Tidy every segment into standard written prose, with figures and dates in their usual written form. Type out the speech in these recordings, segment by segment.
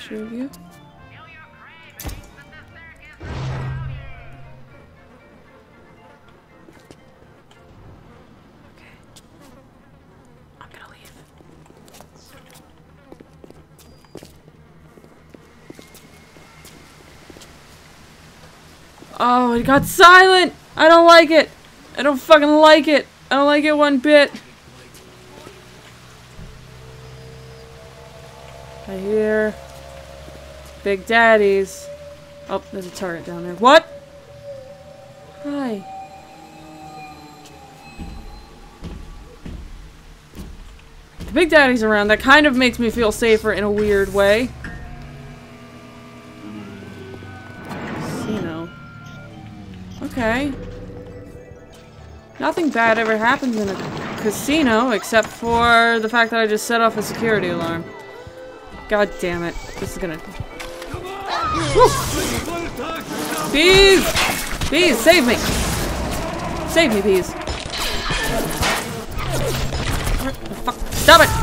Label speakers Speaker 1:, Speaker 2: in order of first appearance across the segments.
Speaker 1: picture of you. Okay. I'm gonna leave. Oh, it got silent! I don't like it! I don't fucking like it! I don't like it one bit! I hear Big Daddies. Oh, there's a turret down there. What? Hi. The Big Daddy's around. That kind of makes me feel safer in a weird way. Casino. Okay. Nothing bad ever happens in a casino except for the fact that I just set off a security alarm. God damn it. This is gonna... Woo! Bees! Bees, save me! Save me, bees. Fuck. Stop it!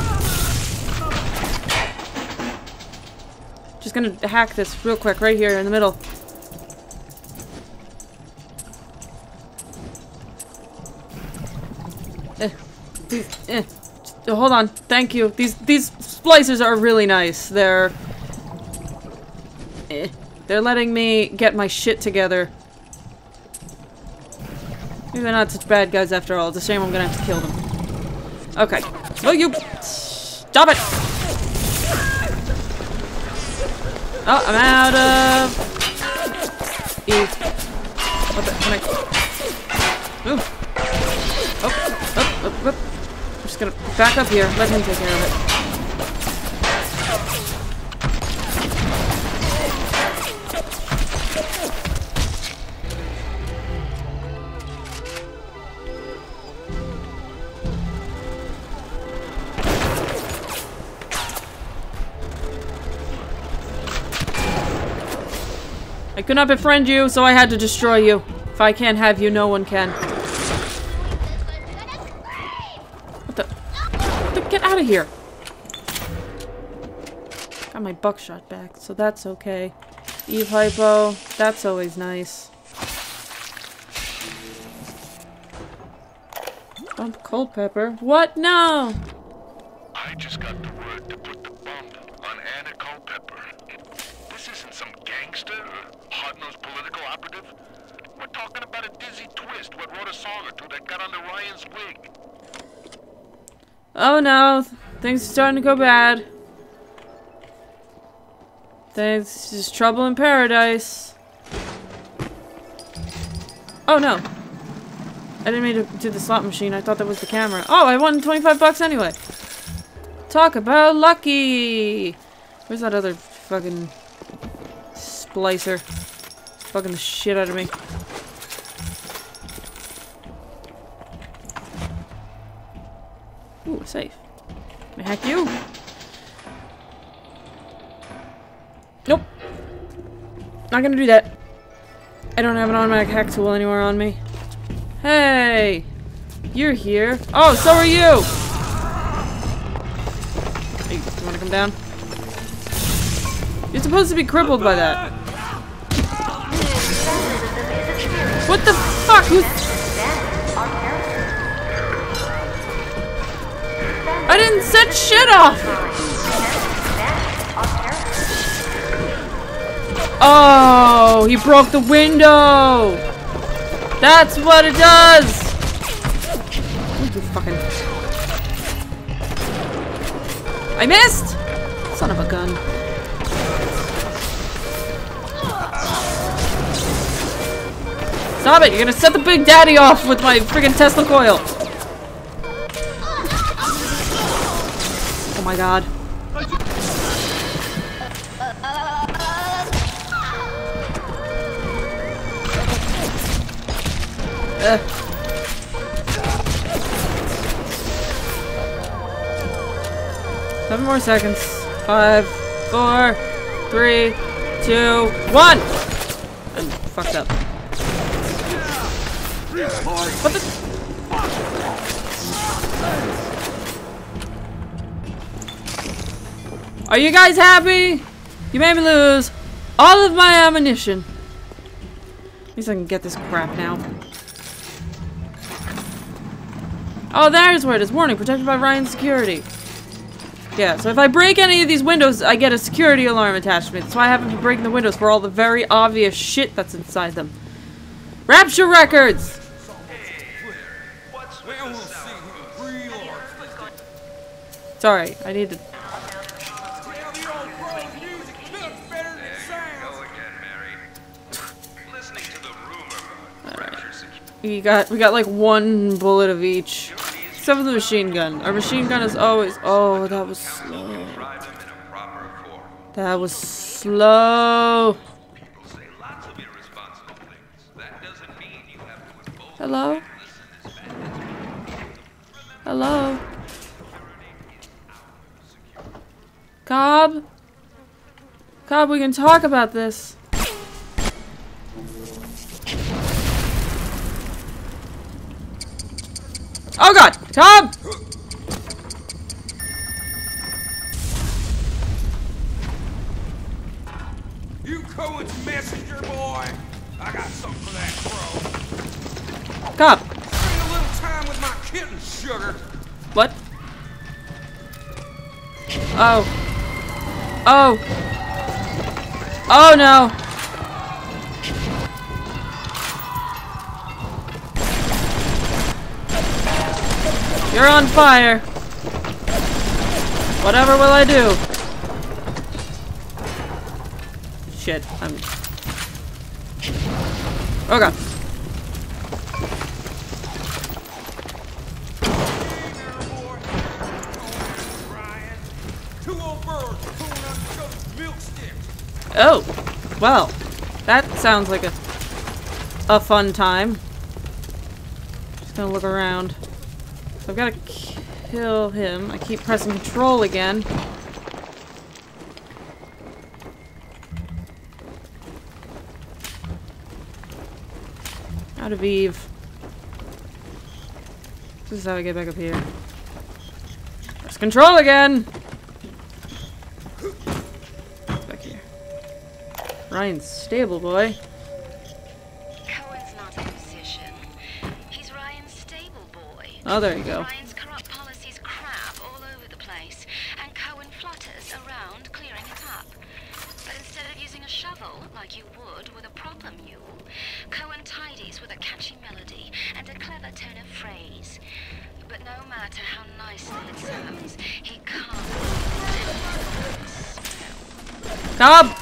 Speaker 1: Just gonna hack this real quick right here in the middle. Hold on. Thank you. These splicers are really nice. They're letting me get my shit together. Maybe they're not such bad guys after all. It's a shame I'm gonna have to kill them. Okay. Oh, you stop it! Oh, I'm out of What the? Can I move? Oh, up. I'm just gonna back up here. Let him take care of it. I could not befriend you, so I had to destroy you. If I can't have you, no one can. What the? Get out of here! Got my buckshot back, so that's okay. Eve Hypo, that's always nice. Bump Culpepper. What? No!
Speaker 2: I just got the word to put the bump on Anna Culpepper. This isn't some gangster or hard-nosed political operative. We're talking about a Dizzy Twist what wrote a song or two that got under Ryan's wig.
Speaker 1: Oh no, things are starting to go bad. There's trouble in paradise. Oh no. I didn't mean to do the slot machine. I thought that was the camera. Oh, I won 25 bucks anyway. Talk about lucky. Where's that other fucking splicer? Fucking the shit out of me. Ooh, a safe. Can I hack you? Nope. Not gonna do that. I don't have an automatic hack tool anywhere on me. Hey! You're here. Oh, so are you! Hey, you wanna come down? You're supposed to be crippled by that. What the fuck? I didn't set shit off! Oh, he broke the window! That's what it does! You fucking... I missed! Son of a gun. Stop it! You're gonna set the Big Daddy off with my friggin' Tesla coil! Oh my god. Seven more seconds. 5, 4, 3, 2, 1! I'm fucked up. What the? Are you guys happy? You made me lose all of my ammunition. At least I can get this crap now. Oh, there's where it is. Warning, protected by Ryan's security. Yeah, so if I break any of these windows, I get a security alarm attached to me. That's why I haven't been breaking the windows, for all the very obvious shit that's inside them. Rapture Records! Sorry, I need to... We got like one bullet of each. Except for the machine gun. Our machine gun is always... Oh, that was slow. That was slow. Hello? Hello? Cobb? Cobb, we can talk about this. Oh god! Cobb!
Speaker 3: You Cohen's messenger boy! I got something for that, bro.
Speaker 1: Cobb!
Speaker 3: Spend a little time with my kitten, sugar.
Speaker 1: What? Oh. Oh. Oh no. You're on fire. Whatever will I do? Shit, I'm... Oh god. Oh, well, that sounds like a fun time. Just gonna look around. So I've got to kill him. I keep pressing control again. Out of Eve. This is how I get back up here. Press control again! Back here. Ryan's stable boy.
Speaker 4: Cohen's not a musician. He's Ryan's stable boy.
Speaker 1: Oh, there you go.
Speaker 4: Ryan's corrupt policies crap all over the place, and Cohen flutters around clearing it up. But instead of using a shovel like you would with a proper mule, Cohen tidies with a catchy melody and a clever turn of phrase. But no matter how nicely it sounds, he can't smell.
Speaker 1: Cobb!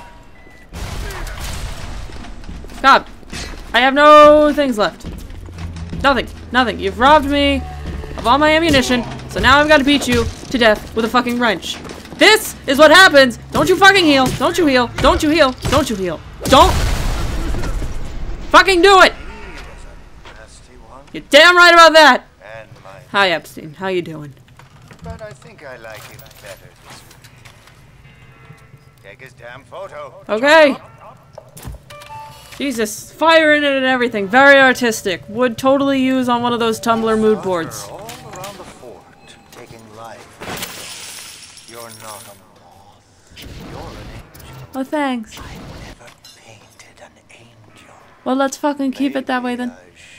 Speaker 1: Cobb! I have no things left. Nothing. Nothing. You've robbed me of all my ammunition, so now I've got to beat you to death with a fucking wrench. This is what happens! Don't you fucking heal! Don't you heal! Don't you heal! Don't you heal! Don't fucking do it! You're damn right about that! Hi, Epstein. How you doing?
Speaker 5: But I think I like it better this way. Take his damn photo.
Speaker 1: Okay. Jesus, fire in it and everything. Very artistic. Would totally use on one of those Tumblr mood boards.
Speaker 5: All around the fort, taking life. You're not a moth. You're an angel.
Speaker 1: Oh, thanks.
Speaker 5: I never painted an angel.
Speaker 1: Well, let's fucking keep it that way then.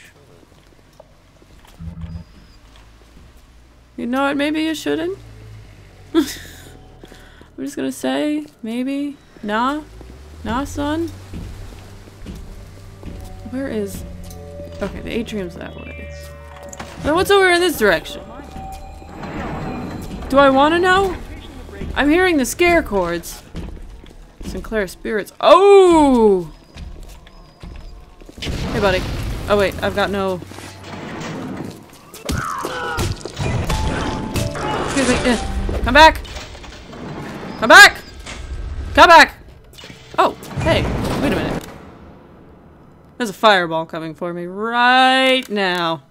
Speaker 1: You know what? Maybe you shouldn't. I'm just gonna say, maybe. Nah. Nah, son. Where is... Okay, the atrium's that way. Now what's over in this direction? Do I want to know? I'm hearing the scare chords. Sinclair spirits. Oh! Hey, buddy. Oh, wait. I've got no... Excuse me. Come back! Come back! Come back! Oh, hey. Wait a minute. There's a fireball coming for me right now.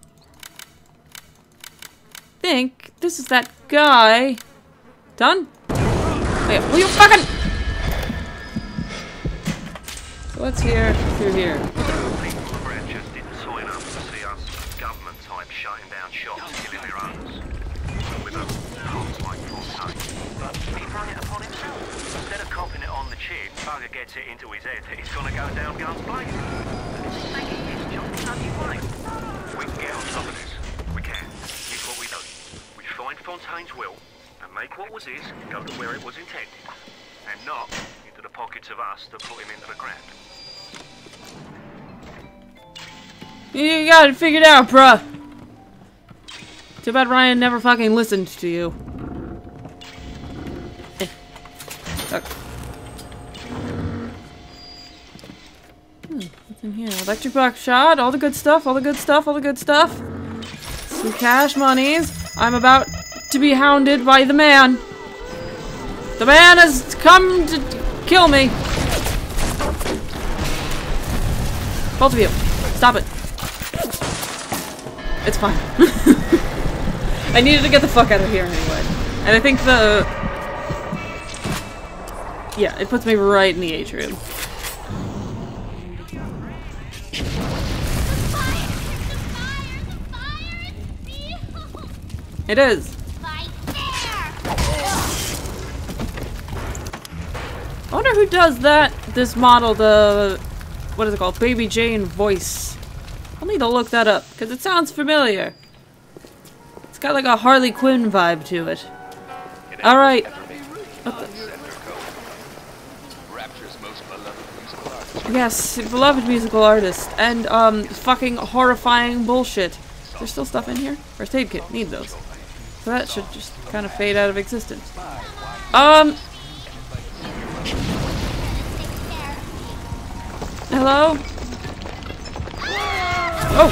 Speaker 1: Think this is that guy. Done? Okay, will you fucking... So what's here through here?
Speaker 2: People of Branches didn't sign up to see us government type shutting down shops, killing their owners. With a cops like Fontaine. He brought it upon himself. Instead of copping it on the chin,
Speaker 6: Bugger gets it into his head that he's gonna go down guns blazing. Just make it his job bloody way. We can get on top of this. We can. Here's what we do. We find Fontaine's will and make what was his go to where it was intended. And not into the pockets of us that put him into the ground.
Speaker 1: You got it figured out, bruh. Too bad Ryan never fucking listened to you. Okay. What's in here? Electric box shot, all the good stuff, all the good stuff, all the good stuff. Some cash monies. I'm about to be hounded by the man. The man has come to kill me. Both of you, stop it. It's fine. I needed to get the fuck out of here anyway. And I think the... Yeah, it puts me right in the atrium. It is. I wonder who does that, this model, the... What is it called? Baby Jane voice. I'll need to look that up, because it sounds familiar. It's got like a Harley Quinn vibe to it. Alright. Yes, beloved musical artist. And, fucking horrifying bullshit. Is there still stuff in here? First aid kit. Need those. So that should just kind of fade out of existence. Hello? Oh!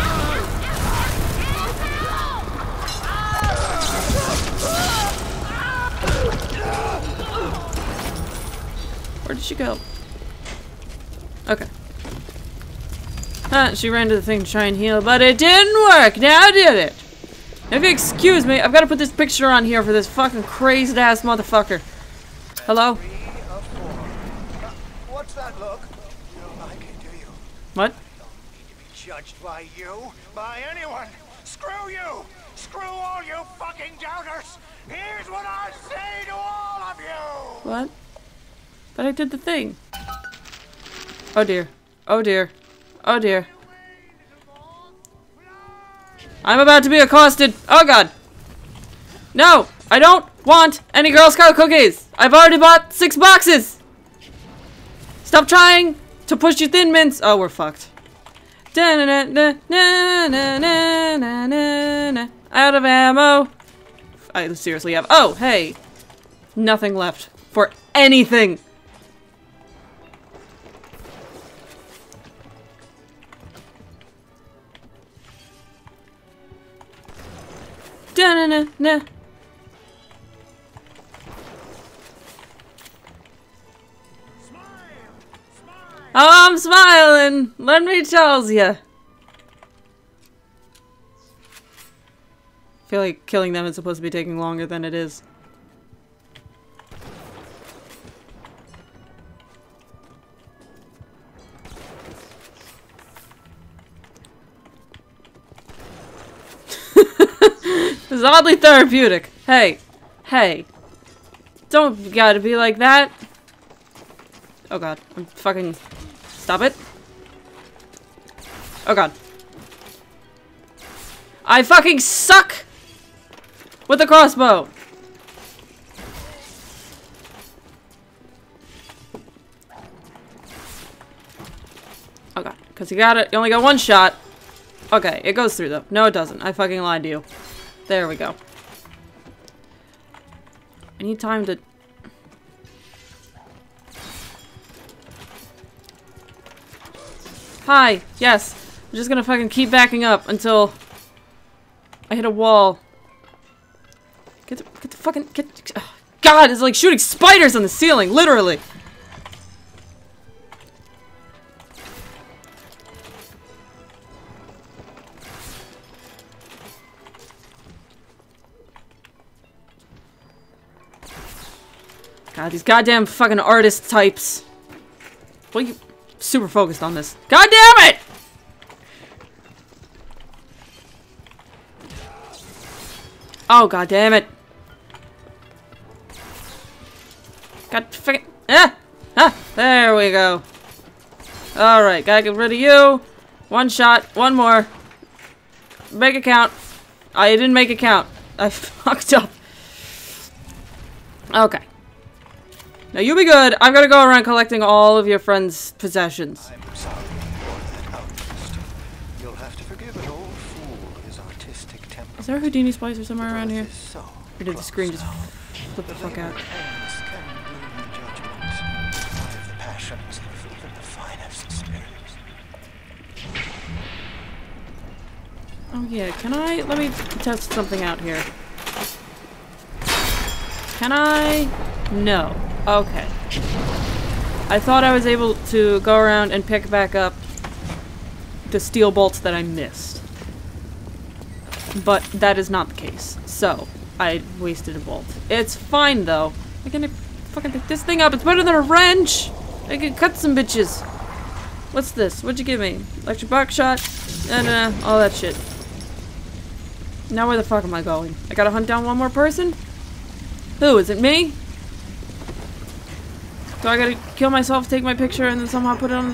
Speaker 1: Where did she go? Okay. She ran to the thing to try and heal, but it didn't work! Now did it? If you excuse me, I've got to put this picture on here for this fucking crazed ass motherfucker. Hello?
Speaker 5: What's that look? You don't like it, do you?
Speaker 1: What?
Speaker 5: Judged by you? By anyone? Screw you! Screw all you fucking doubters! Here's what I say to all of you!
Speaker 1: What? But I did the thing. Oh dear. Oh dear. Oh dear. I'm about to be accosted. Oh god. No! I don't want any Girl Scout cookies! I've already bought 6 boxes! Stop trying to push your Thin Mints! Oh, we're fucked. Out of ammo. I seriously have. Oh, hey. Nothing left for anything. Da-na-na-na. Oh, I'm smiling. Let me tell ya. I feel like killing them is supposed to be taking longer than it is. This is oddly therapeutic. Hey. Hey. Don't gotta be like that. Oh god. I'm fucking... Stop it. Oh god. I fucking suck with the crossbow. Oh god. Because you got it. You only got 1 shot. Okay. It goes through though. No it doesn't. I fucking lied to you. There we go. I need time to... Hi. Yes. I'm just gonna fucking keep backing up until I hit a wall. Get the fucking... God, it's like shooting spiders on the ceiling, literally. God, these goddamn fucking artist types. Well, you super focused on this. God damn it! Oh, god damn it. God fucking... Ah! Ah! There we go. Alright, gotta get rid of you. One shot. One more. Make it count. I didn't make it count. I fucked up. Okay. Now you be good. I've got to go around collecting all of your friends' possessions.
Speaker 5: I'm sorry for that outburst. You'll have to forgive an old fool with his artistic temper.
Speaker 1: Is there a Houdini splicer somewhere around here?
Speaker 5: So
Speaker 1: Or did the screen just flip the fuck out?
Speaker 5: Ends can bloom in judgment. Revive the passions of even the finest spirits.
Speaker 1: Oh yeah, can I? Let me test something out here. Can I? No. Okay. I thought I was able to go around and pick back up the steel bolts that I missed. But that is not the case. So, I wasted a bolt. It's fine though. I can fucking pick this thing up. It's better than a wrench! I can cut some bitches. What's this? What'd you give me? Electric buckshot? Nah, all that shit. Now where the fuck am I going? I gotta hunt down one more person? Who? Is it me? So I gotta kill myself, take my picture, and then somehow put it on the...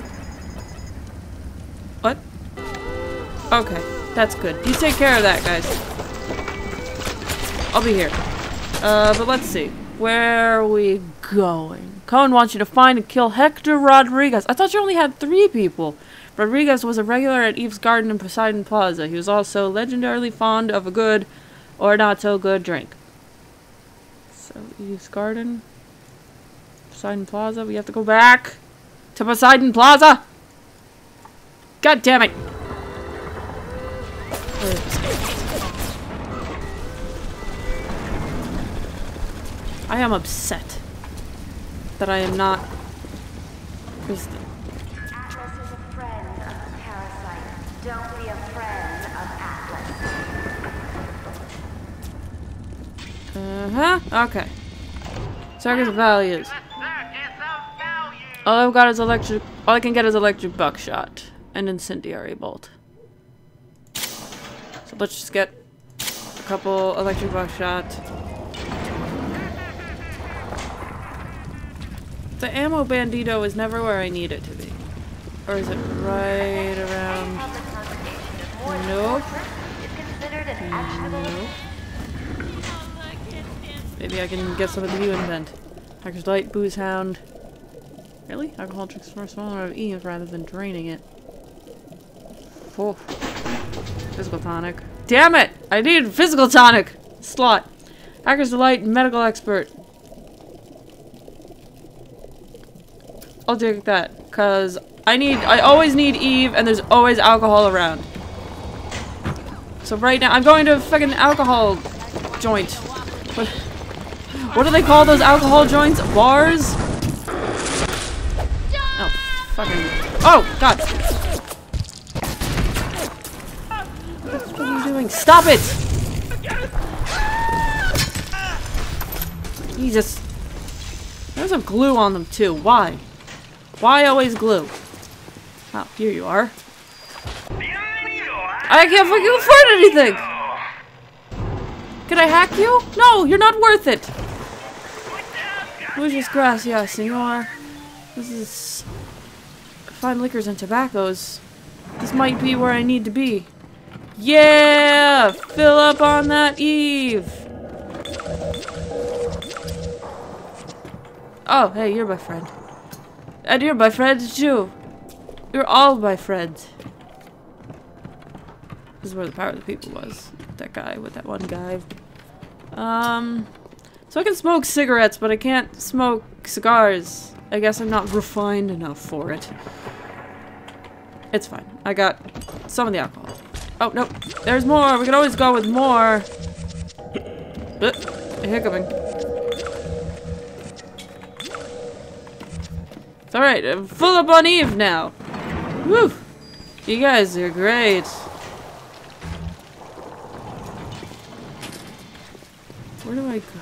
Speaker 1: What? Okay, that's good. You take care of that, guys. I'll be here. But let's see. Where are we going? Cohen wants you to find and kill Hector Rodriguez. I thought you only had 3 people. Rodriguez was a regular at Eve's Garden and Poseidon Plaza. He was also legendarily fond of a good or not so good drink. So, Eve's Garden... Poseidon Plaza. We have to go back to Poseidon Plaza. God damn it! I am upset that I am not.
Speaker 7: Atlas is a friend of the parasite. Don't be a friend of Atlas.
Speaker 1: Okay. Circus values. All I've got is electric. All I can get is electric buckshot and incendiary bolt. So let's just get a couple electric buckshot. The ammo bandito is never where I need it to be, or is it right around? Nope. Nope. Maybe I can get some of the new invent. Hacker's Light, Booze Hound. Really? Alcohol drinks for a small amount of Eve rather than draining it. Oh. Physical tonic. Damn it! I need physical tonic! Slot. Hacker's Delight, medical expert. I'll take that. Cause I always need Eve and there's always alcohol around. So right now, I'm going to a fucking alcohol joint. What do they call those alcohol joints? Bars? Oh, fucking... Oh, God! What are you doing? Stop it! Jesus. There's some glue on them, too. Why? Why always glue? Oh, here you are. I can't fucking afford anything! Can I hack you? No, you're not worth it! Muchas gracias, senor. This is... fine liquors and tobaccos. This might be where I need to be. Yeah! Fill up on that Eve! Oh, hey, you're my friend. And you're my friend too. You're all my friends. This is where the power of the people was. That guy with that one guy. So I can smoke cigarettes, but I can't smoke cigars. I guess I'm not refined enough for it. It's fine. I got some of the alcohol. Oh, no. There's more. We can always go with more. Hiccuping. It's alright. I'm full up on Eve now. Woo! You guys are great. Where do I go?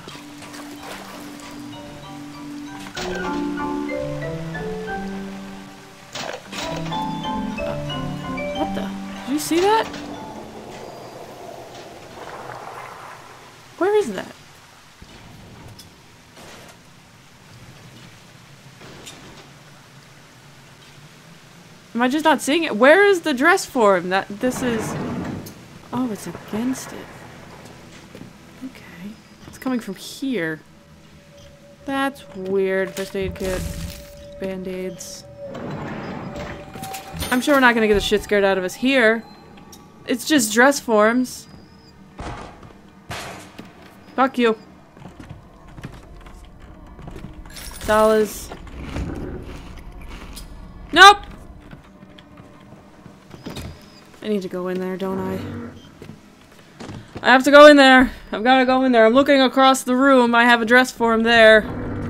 Speaker 1: What the? Did you see that? Where is that? I just not seeing it? Where is the dress form? This is... Oh, it's against it. Okay. It's coming from here. That's weird. First aid kit. Band-aids. I'm sure we're not gonna get the shit scared out of us here. It's just dress forms. Fuck you. Dollars. Nope! I need to go in there, don't I? I have to go in there. I've got to go in there. I'm looking across the room. I have a dress form there.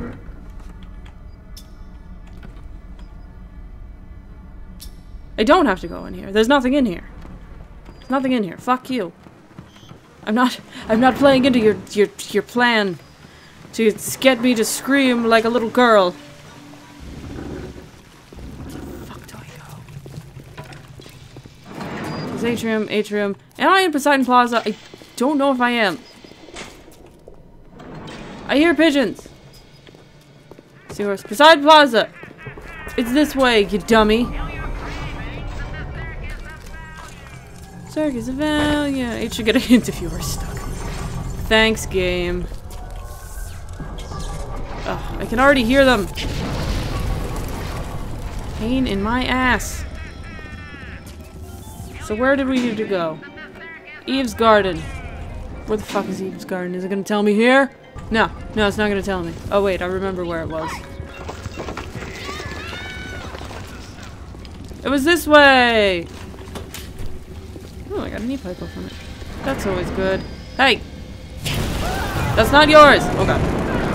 Speaker 1: I don't have to go in here. There's nothing in here. There's nothing in here. Fuck you. I'm not playing into your plan to get me to scream like a little girl. Where the fuck do I go? There's atrium. Am I in Poseidon Plaza? I don't know if I am. I hear pigeons. Seahorse. Poseidon Plaza. It's this way, you dummy. Circus of Valia. It should get a hint if you are stuck. Thanks, game. Ugh, I can already hear them. Pain in my ass. So where did we need to go? Eve's Garden. Where the fuck is Eve's Garden? Is it gonna tell me here? No, it's not gonna tell me. Oh wait, I remember where it was. It was this way! Oh, I got a knee pipe from it. That's always good. Hey! That's not yours! Oh god.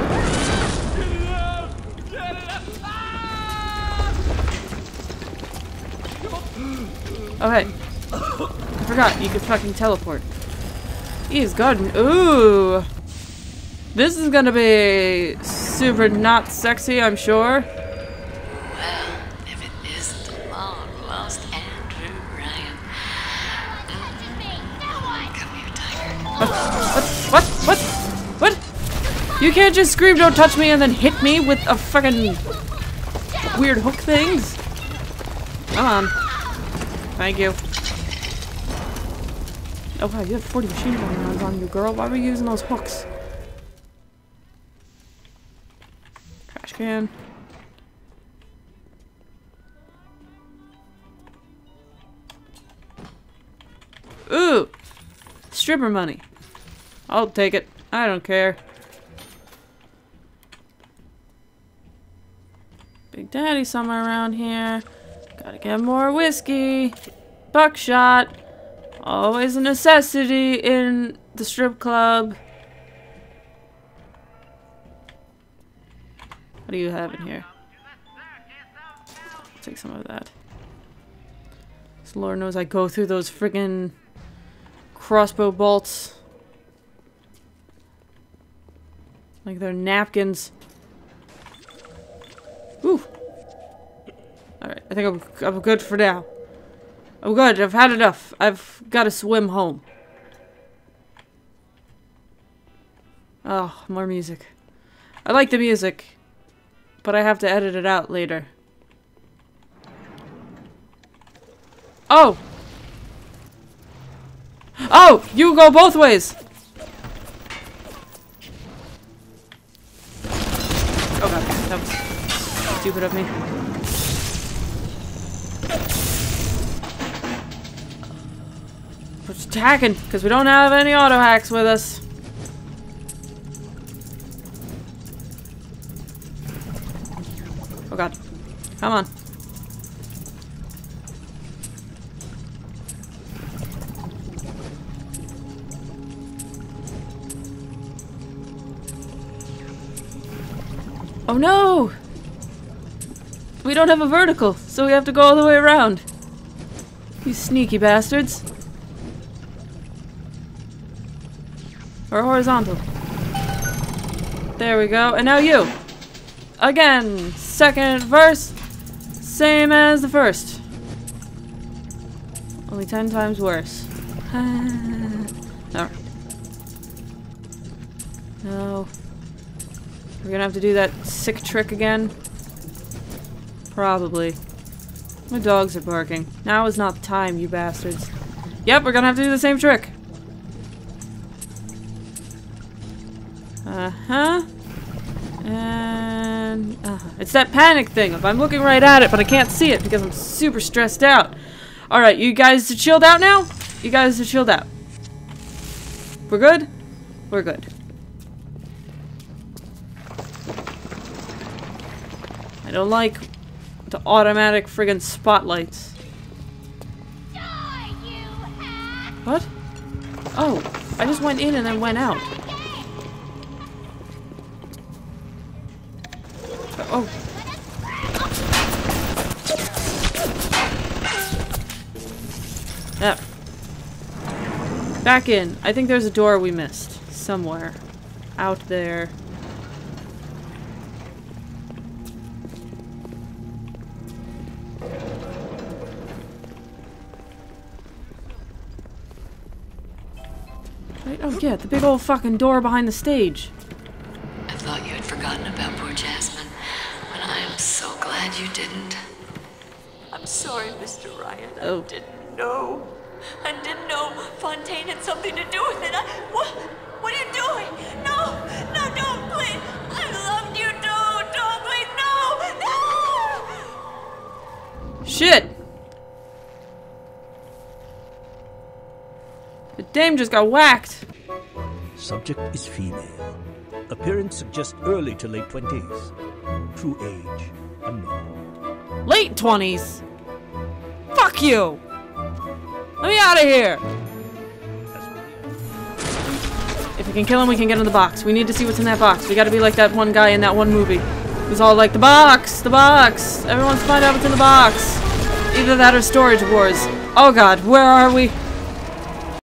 Speaker 1: Oh hey. I forgot, you could fucking teleport. Eve's Garden. Ooh! This is gonna be super not sexy, I'm sure.
Speaker 8: Well, if it isn't the long-lost Andrew Ryan. Come here, Tiger.
Speaker 1: What? You can't just scream, don't touch me, and then hit me with a fucking weird hook things? Come on. Thank you. Oh wow, you have 40 machine gun rounds on you, girl. Why were you using those hooks? Trash can. Ooh! Stripper money. I'll take it. I don't care. Big Daddy somewhere around here. Gotta get more whiskey. Buckshot. Always a necessity in the strip club. What do you have in here? I'll take some of that. So Lord knows I go through those friggin' crossbow bolts like they're napkins. Ooh. Alright, I think I'm good for now. I'm good, I've had enough. I've got to swim home. Oh, more music. I like the music, but I have to edit it out later. Oh! Oh! You go both ways! Oh god, that was stupid of me. We're just attacking, because we don't have any auto hacks with us. Oh god. Come on. Oh no! We don't have a vertical, so we have to go all the way around. You sneaky bastards. Or horizontal. There we go. And now you. Again. Second verse. Same as the first. Only 10 times worse. Alright. No. We're gonna have to do that sick trick again. Probably. My dogs are barking. Now is not the time, you bastards. Yep, we're gonna have to do the same trick. Uh-huh. And... It's that panic thing. If I'm looking right at it, but I can't see it because I'm super stressed out. Alright, you guys are chilled out now? You guys are chilled out. We're good? We're good. I don't like the automatic friggin' spotlights. What? Oh, I just went in and then went out. Oh. There. Back in. I think there's a door we missed. Somewhere. Out there. Right? Oh yeah, the big old fucking door behind the stage.
Speaker 8: I thought you had forgotten about poor Jasmine, but I am so glad you didn't. I'm sorry, Mr. Ryan.
Speaker 1: Oh.
Speaker 8: I didn't know. I didn't know Fontaine had something to do with it. What are you doing? No, don't, please. I loved you, don't, please, no.
Speaker 1: Shit! The dame just got whacked.
Speaker 9: Subject is female. Appearance suggests early to late 20s. True age unknown.
Speaker 1: Late 20s? Fuck you! Let me out of here! If we can kill him, we can get in the box. We need to see what's in that box. We gotta be like that one guy in that one movie. Who's all like, the box! The box! Everyone's find out what's in the box! Either that or Storage Wars. Oh god, where are we?